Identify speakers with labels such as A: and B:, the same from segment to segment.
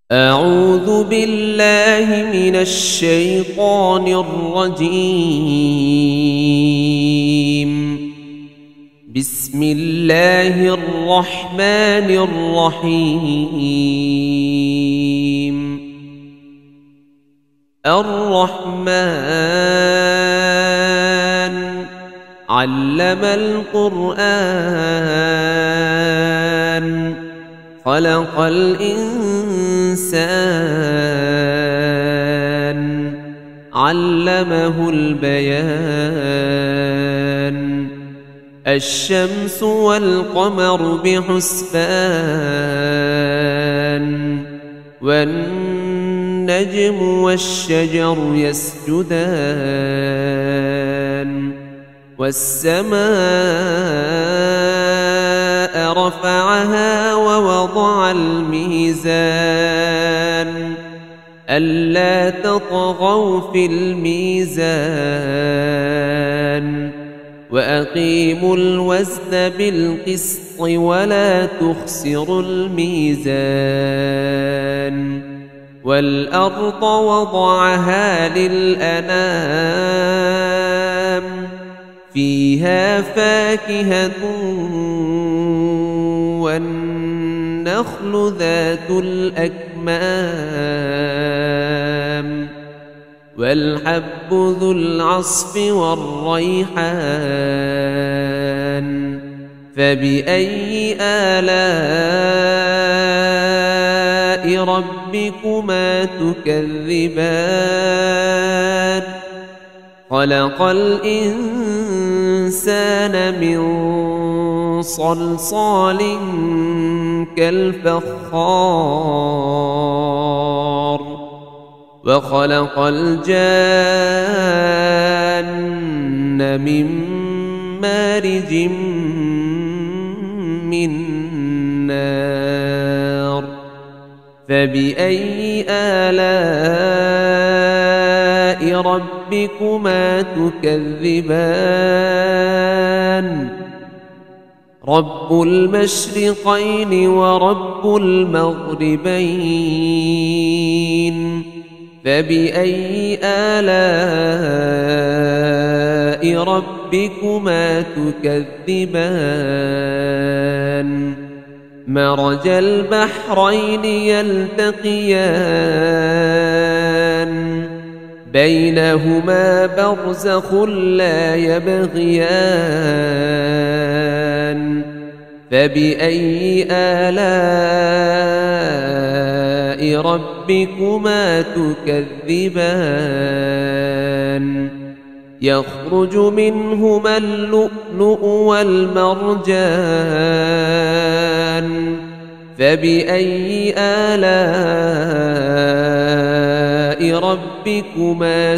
A: أعوذ بالله من الشيطان الرجيم. بسم الله الرحمن الرحيم. الرحمن علم القرآن خلق الإنسان علمه البيان. الشمس والقمر بحسبان والنجم والشجر يسجدان. والسماء رفعها ووضع الميزان ألا تطغوا في الميزان وأقيموا الوزن بالقسط ولا تخسروا الميزان. والأرض وضعها للأنام فيها فاكهة والنخل ذات الأكمام والحب ذو العصف والريحان. فبأي آلاء ربكما تكذبان؟ خلق الإنسان من صلصال كالفخار وخلق الجان من مارج من نار. فبأي آلاء ربكما تكذبان؟ رب المشرقين ورب المغربين. فبأي آلاء ربكما تكذبان؟ مرج البحرين يلتقيان بينهما برزخ لا يبغيان. فبأي آلاء ربكما تكذبان؟ يخرج منهما اللؤلؤ والمرجان. فبأي آلاء ربكما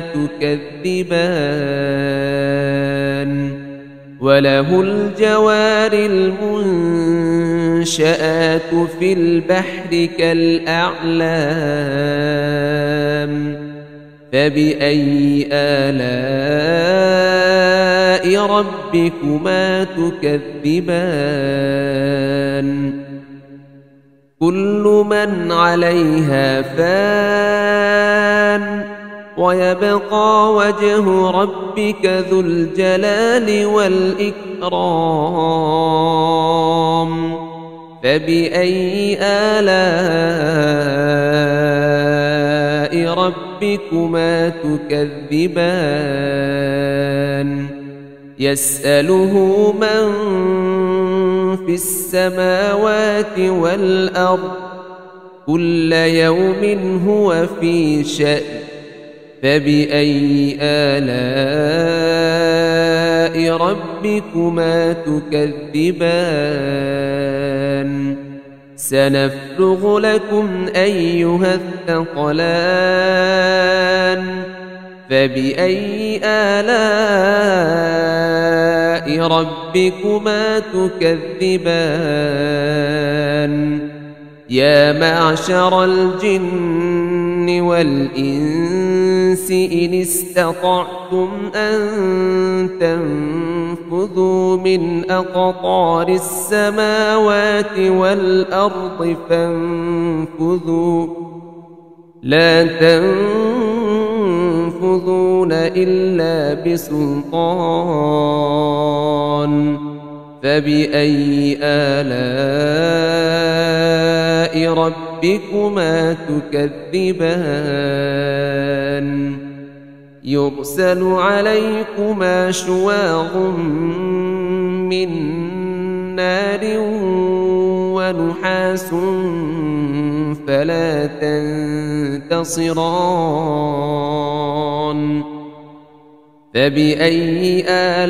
A: تكذبان؟ وله الجوار المنشآت في البحر كالأعلام. فبأي آلاء ربكما تكذبان؟ كل من عليها فان ويبقى وجه ربك ذو الجلال والإكرام. فبأي آلاء ربكما تكذبان؟ يسأله من في السماوات والأرض كل يوم هو في شأن. فبأي آلاء ربكما تكذبان؟ سنفرغ لكم أيها الثقلان. فبأي آلاء ربكما تكذبان؟ يا معشر الجن والإنس إن استطعتم أن تنفذوا من أقطار السماوات والأرض فانفذوا لا تنفذون إلا بسلطان فبأي آلاء ربكما تكذبان يرسل عليكما شواظ من نار ونحاس فلا تنتصران فبأي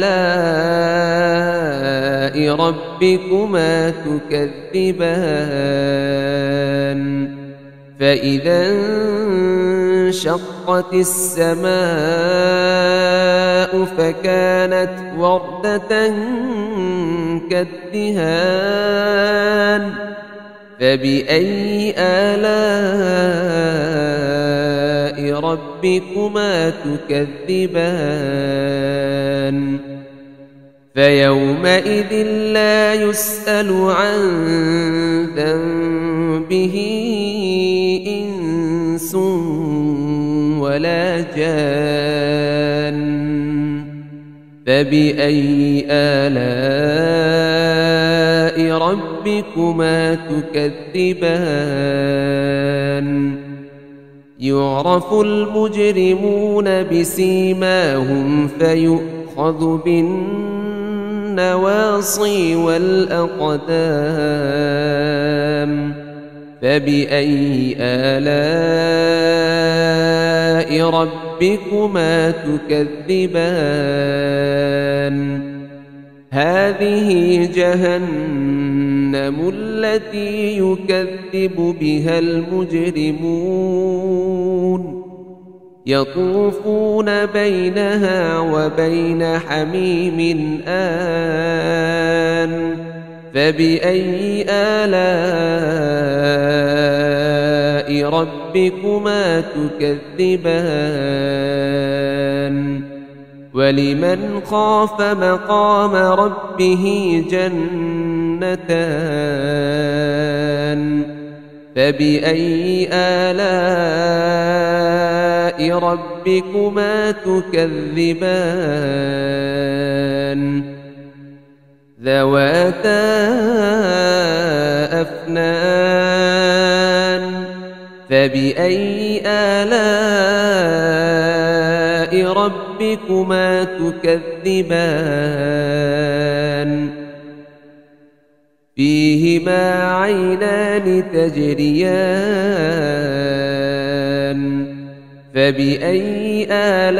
A: آلاء ربكما تكذبان فإذا انشقت السماء فكانت وردة كالدهان فبأي آلاء ربكما تكذبان فيومئذ لا يسأل عن ذنبه إنس ولا جان فبأي آلاء ربكما تكذبان يعرف المجرمون بسيماهم فيؤخذ بالنواصي والأقدام فبأي آلاء ربكما تكذبان هذه جهنم التي يكذب بها المجرمون يطوفون بينها وبين حميم آن فبأي آلاء ربكما تكذبان ولمن خاف مقام ربه جنتان فبأي آلاء ربكما تكذبان ذواتا أفنان فبأي آلاء ربكما تكذبان فيهما عينان تجريان فبأي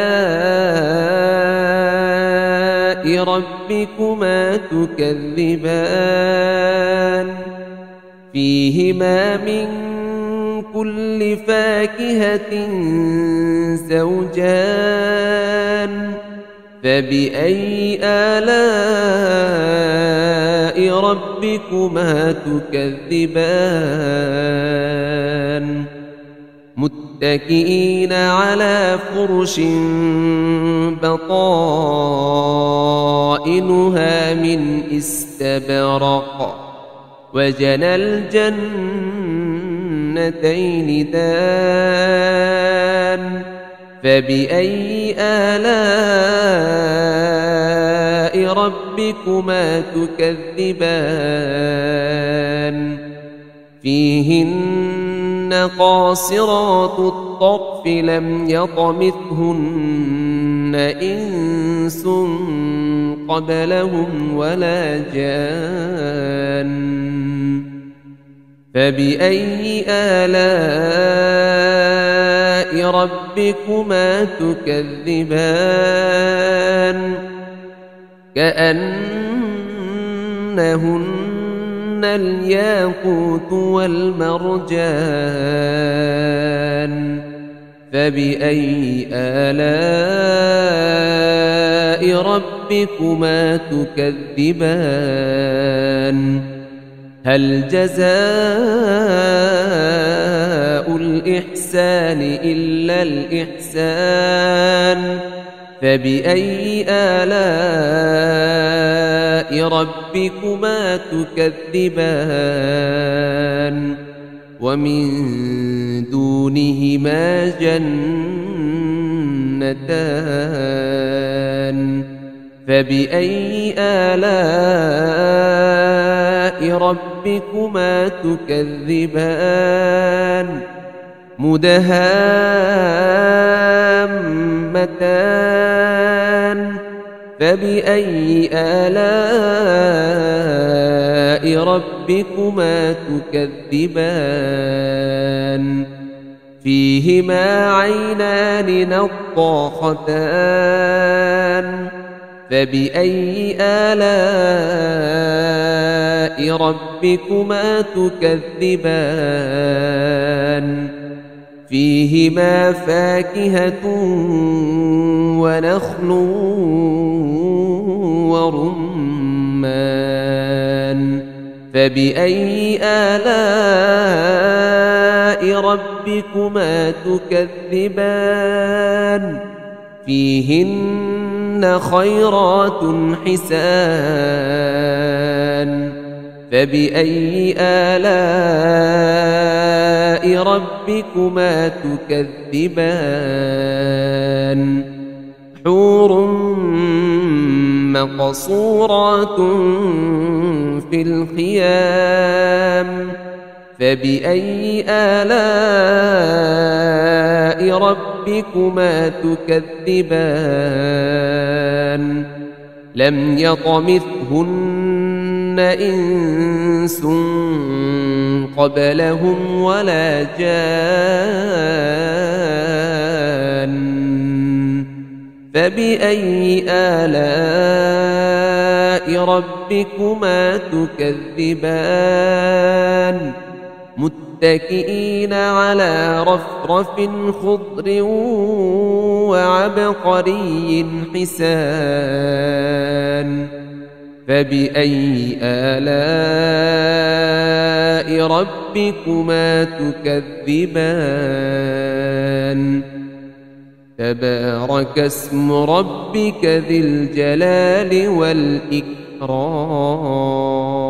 A: آلاء ربكما تكذبان فيهما من كل فاكهة زوجان فبأي آلاء ربكما تكذبان متكئين على فرش بطائنها من استبرق وجنى الجنتين دان فبأي آلاء ربكما تكذبان فيهن قاصرات الطرف لم يطمثهن إنس قبلهم ولا جان فبأي آلاء ربكما تكذبان كأنهن الياقوت والمرجان فبأي آلاء ربكما تكذبان هل جزاء الإحسان إلا الإحسان فبأي آلاء ربكما تكذبان ومن دونهما جنتان فبأي آلاء ربكما تكذبان مدهامتان فبأي آلاء ربكما تكذبان فيهما عينان نضاختان فبأي آلاء ربكما تكذبان فيهما فاكهة ونخل ورمان فبأي آلاء ربكما تكذبان فيهن خيرات حسان فبأي آلاء ربكما تكذبان حور مقصورات في الخيام فبأي آلاء ربكما تكذبان لم يطمثهن إنس قبلهم ولا جان فبأي آلاء ربكما تكذبان متكئين على رفرف خضر وعبقري حسان فبأي آلاء ربكما تكذبان تبارك اسم ربك ذي الجلال والإكرام